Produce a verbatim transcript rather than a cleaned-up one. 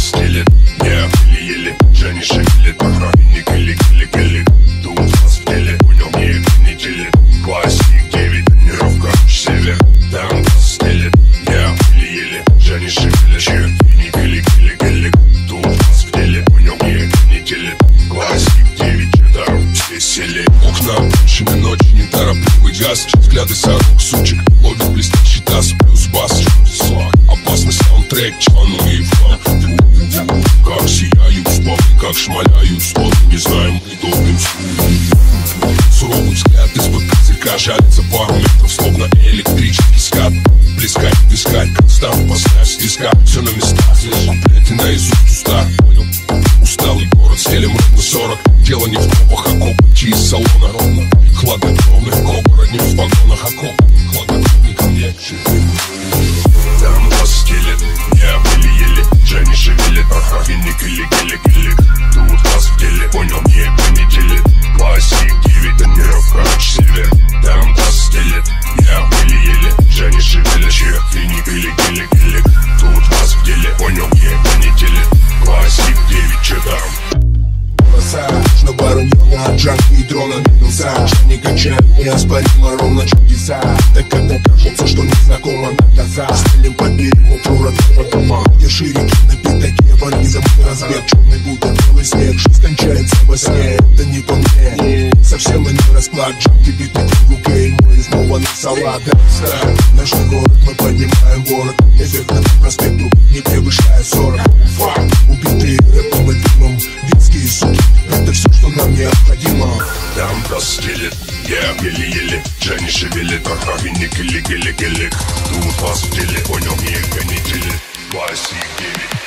стелет, я еле-еле, Женя шевелит, ага, не гели-гели-гели. Тут вас в деле, понял, не не делит. Классик девять, тренировка, север, там вас стелет, я еле-еле, Женя шевелит, че, не гели-гели-гели. Тут вас в деле, понял, не не делит. Классик девять, че там, все сели. Окна, ночами ночи, неторопливый газ, взгляды сорок сучек, ловит блестящий таз, плюс бас, слаг. Опасный саундтрек, чану и флаг. Как сияют спалы, как шмаляют столы, не знаем, мы долбим скулы. Суровый взгляд из-под козырька жалится пару метров, словно электрический скат. Блескать, искать, как став, поставь стиска. Все на местах, куплеты наизусть уста. Усталый город, стелем ровно сорок. Дело не в копах, а копоть из салона ровно. Хладнокровных оборотней в вагонах окоп. Хладнокровный ко мне. Там вас стелет, я еле-еле, Женя шевелит, ага, и не гели-гели-гели. Тут вас в деле, понял, не не делит. Классик девять, тренировка, север. Там вас стелет, я еле-еле, Женя шевелит, че, и не гели-гели-гели. Тут вас в деле, понял, не не делит. Классик девять, че там? На бару на джанку и дрона минуса. Не качает неоспоримо ровно чудеса. Так когда кажется, что незнакомо на глаза. Стелим под периметру родного дома, где шире на пятаке вализом разбег. Черный будто белый снег, жизнь кончается во сне. Это не по мне, совсем иной расклад. Джанки бит на кругу гейм, мы снова на салат. Наш город, мы поднимаем город. Эффектно по проспекту, не превышая сорок. Убитые рэпом и дымом, детские суки. Это все, что нам необходимо. Там простелит, я еле-еле, Женя шевелит, ага, и не гели-гели-гели. Тут вас в деле, понял, не не делит. Классик девять.